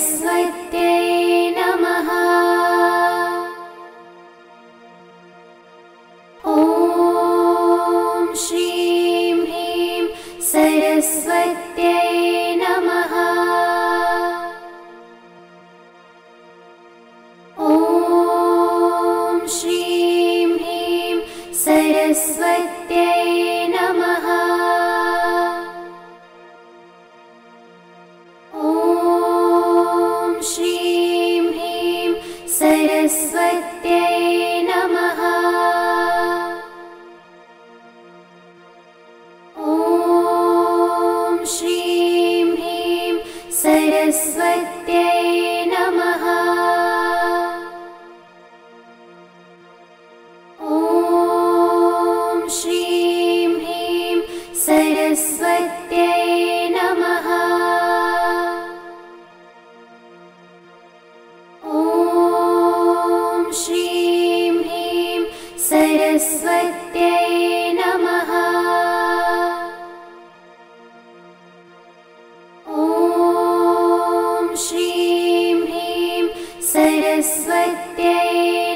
सरस्वत्यै नमः। ॐ श्रीं ह्रीं सरस्वत्यै नमः। ॐ श्रीं ह्रीं सरस्वत्यै नमः। ॐ श्रीं ह्रीं सरस्वत्यै नमः। ॐ श्रीं ह्रीं सरस्वत्यै नमः। ॐ श्रीं ह्रीं सरस्वत्यै नमः। ॐ श्रीं ह्रीं सरस्वत्यै नमः। ॐ श्रीं ह्रीं सरस्वत्यै